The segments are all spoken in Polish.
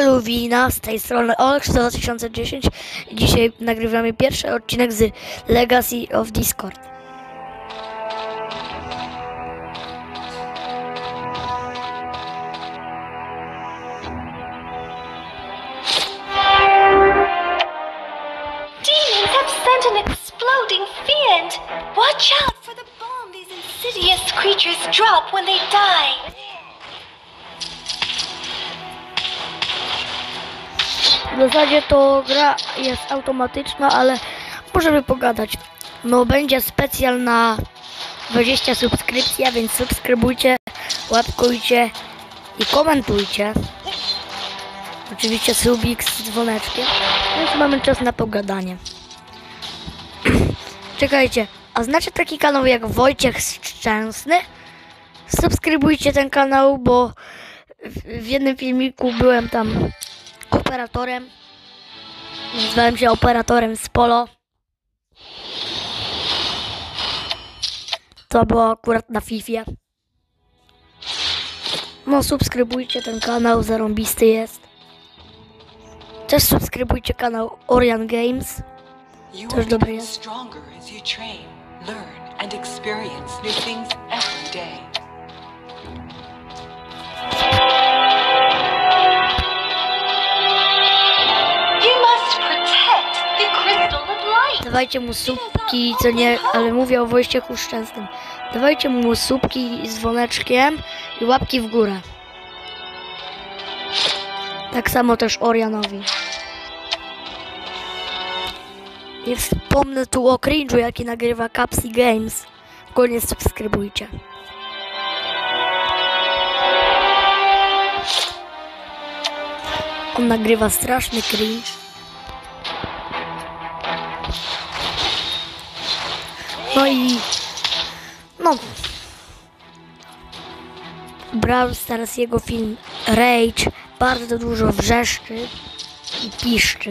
Eluwina, z tej strony Olek 2010 i dzisiaj nagrywamy pierwszy odcinek z Legacy of Discord. Demons have sent an exploding fiend! Watch out for the bomb these insidious creatures drop when they die! W zasadzie to gra jest automatyczna, ale możemy pogadać. No będzie specjal na 20 subskrypcji, a więc subskrybujcie, łapkujcie i komentujcie. Oczywiście subik z dzwoneczkiem, więc mamy czas na pogadanie. Czekajcie, a znacie taki kanał jak Wojciech Szczęsny? Subskrybujcie ten kanał, bo w jednym filmiku byłem tam operatorem. Nazwałem się operatorem z Polo. To było akurat na Fifie. No subskrybujcie ten kanał, zarąbisty jest. Też subskrybujcie kanał Orion Games. Też dobry jest. Dawajcie mu słupki, co nie, ale mówię o Wojciechu Szczęsnym. Dawajcie mu słupki z dzwoneczkiem i łapki w górę. Tak samo też Orianowi. Nie wspomnę tu o cringe'u, jaki nagrywa Capsy Games. Koniec subskrybujcie. On nagrywa straszny cringe. No, Brawl Stars, jego film Rage bardzo dużo wrzeszczy i piszczy.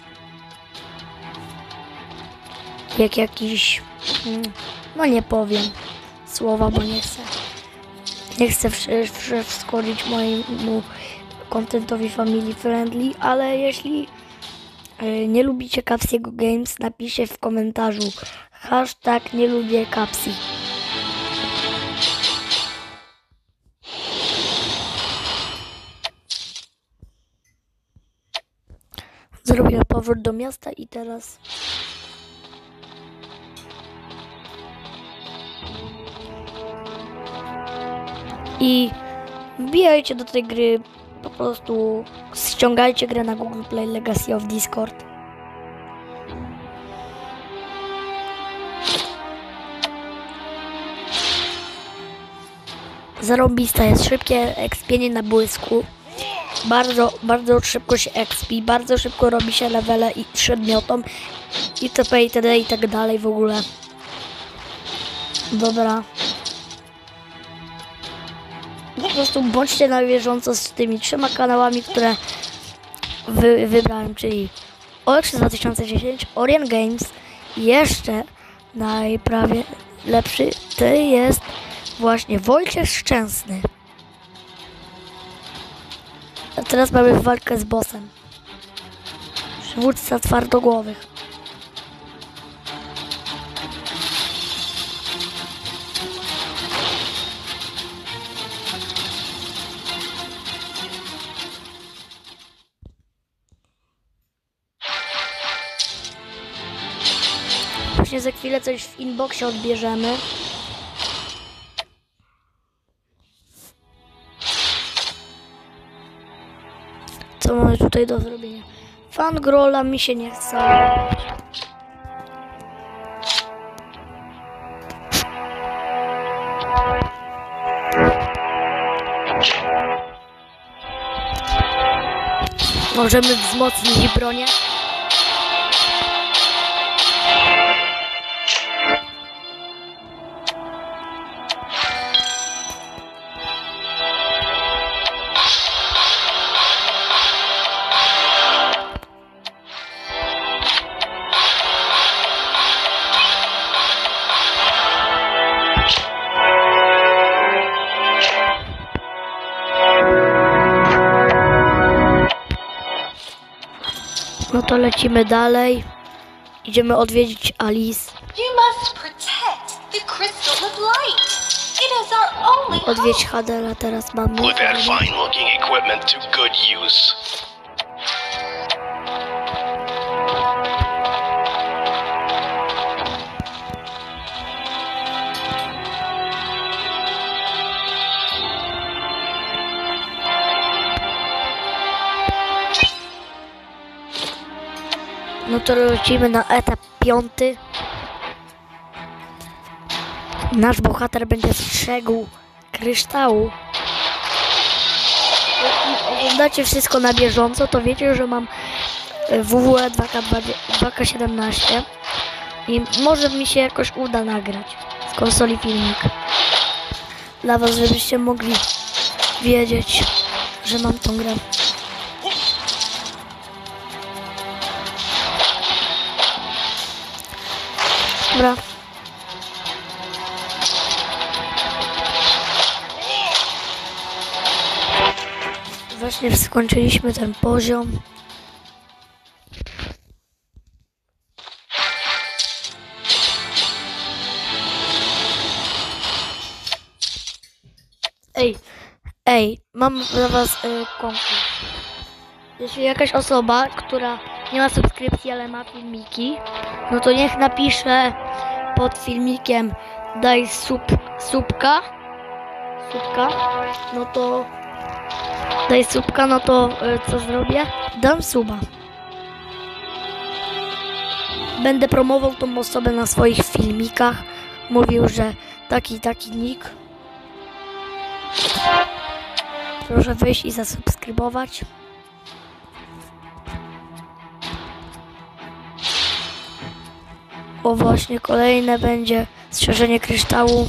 Jak jakiś, no nie powiem słowa, bo nie chcę wskoczyć mojemu contentowi family friendly, ale jeśli nie lubicie Capsy'ego Games, napiszcie w komentarzu hashtag nie lubię Capsy. Zrobię powrót do miasta i teraz wbijajcie do tej gry, po prostu ściągajcie grę na Google Play Legacy of Discord. Zarąbista jest, szybkie expienie na błysku. Bardzo szybko się expi, bardzo szybko robi się levele i przedmiotom itp. itd. i tak dalej w ogóle. Dobra. Po prostu bądźcie na bieżąco z tymi 3 kanałami, które wybrałem, czyli Olek 2010, Orion Games i jeszcze najprawie lepszy to jest właśnie Wojciech Szczęsny. A teraz mamy walkę z bossem. Przywódca twardogłowych. Właśnie za chwilę coś w inboxie odbierzemy. Co mamy tutaj do zrobienia? Fangrola mi się nie chce. Możemy wzmocnić bronię. No to lecimy dalej. Idziemy odwiedzić Alice. You must protect the crystal of light. It is our only hope. Odwiedź Hadela, teraz mamy. Put that fine-looking equipment to good use. No to lecimy na etap 5. Nasz bohater będzie strzegł kryształu. Jeśli oglądacie wszystko na bieżąco, to wiecie, że mam WWE 2K17 i może mi się jakoś uda nagrać z konsoli filmik. Dla was, żebyście mogli wiedzieć, że mam tą grę. Dobra. Właśnie skończyliśmy ten poziom. Ej, mam dla was konkurs. Jeśli jakaś osoba, która nie ma subskrypcji, ale ma filmiki, no to niech napisze pod filmikiem daj subka, no to daj subka, no to co zrobię? Dam suba. Będę promował tą osobę na swoich filmikach. Mówił, że taki nick. Proszę wyjść i zasubskrybować. O właśnie, kolejne będzie strzeżenie kryształu.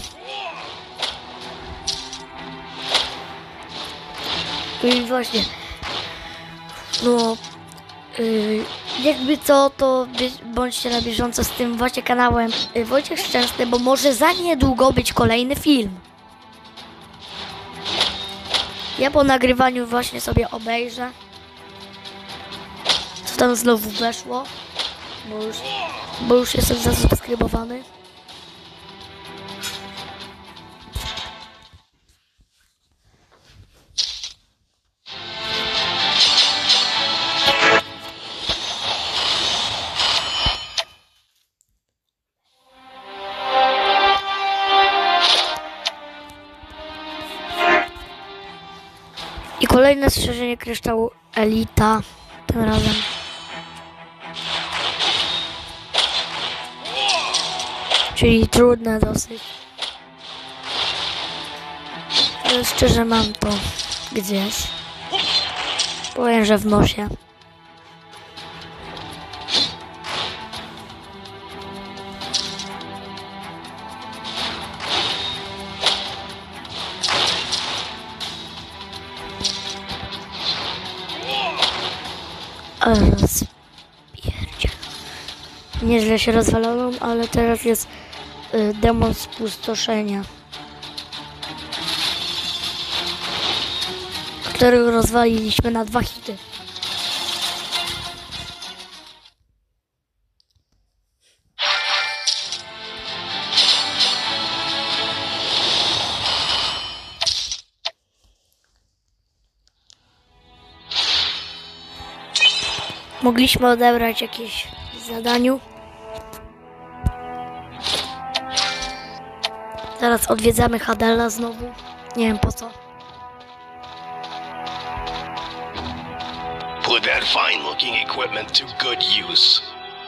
I właśnie, no, jakby co, to bądźcie na bieżąco z tym właśnie kanałem Wojciech Szczęsny, bo może za niedługo być kolejny film. Ja po nagrywaniu właśnie sobie obejrzę, co tam znowu weszło, bo już jestem zasubskrybowany. I kolejne strzeżenie kryształu Elita, tym razem. Czyli trudne dosyć. Ale szczerze mam to gdzieś. Powiem, że w nosie. Ale spierdziel. Nieźle się rozwalono, ale teraz jest demon spustoszenia, którego rozwaliliśmy na 2 hity. Mogliśmy odebrać jakieś zadaniu. Teraz odwiedzamy Hadela znowu. Nie wiem po co. Put that fine-looking equipment to good use.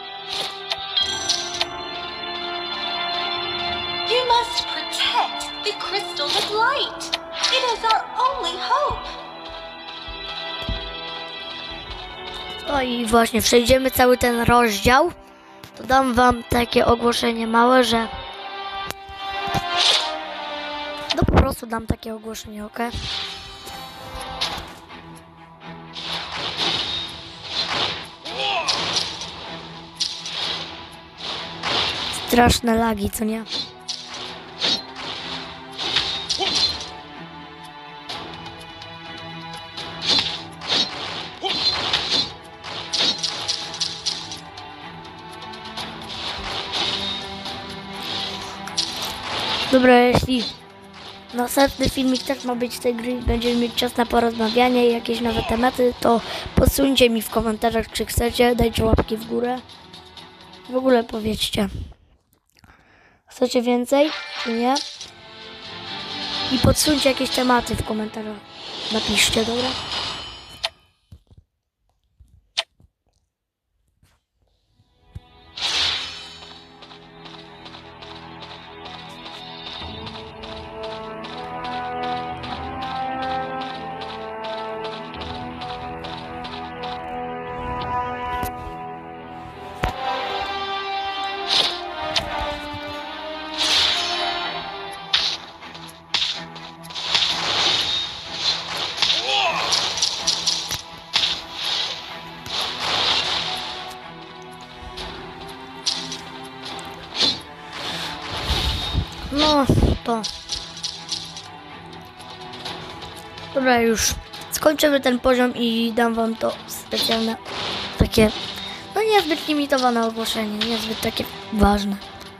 You must protect the crystal of light. It is our only hope. No i właśnie przejdziemy cały ten rozdział. To dam wam takie ogłoszenie małe, że... No po prostu dam takie ogłoszenie, ok? Straszne lagi, co nie? Dobra, jeśli następny filmik też ma być z tej gry, będziemy mieć czas na porozmawianie i jakieś nowe tematy, to podsuńcie mi w komentarzach, czy chcecie, dajcie łapki w górę. W ogóle powiedzcie, chcecie więcej, czy nie? I podsuńcie jakieś tematy w komentarzach. Napiszcie, dobra? No, to. Dobra, już skończymy ten poziom i dam wam to specjalne, takie, no niezbyt limitowane ogłoszenie, niezbyt takie ważne.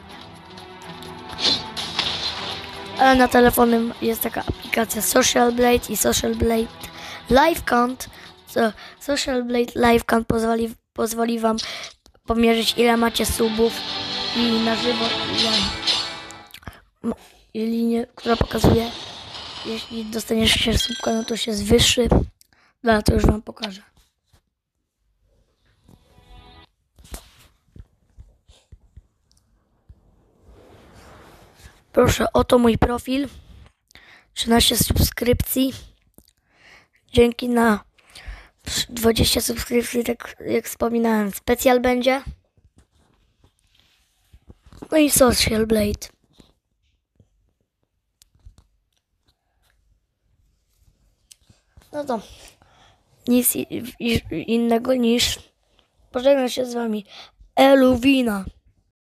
Ale na telefonie jest taka aplikacja Social Blade i Social Blade Live Count. Social Blade Live Count pozwoli wam pomierzyć, ile macie subów i na żywo linię, która pokazuje, jeśli dostaniesz się subka, no to się zwyższy. Dobra, to już wam pokażę. Proszę, oto mój profil. 13 subskrypcji. Dzięki na 20 subskrypcji, tak jak wspominałem, specjal będzie. No i Social Blade. No to nic innego niż pożegnam się z wami. Eluwina.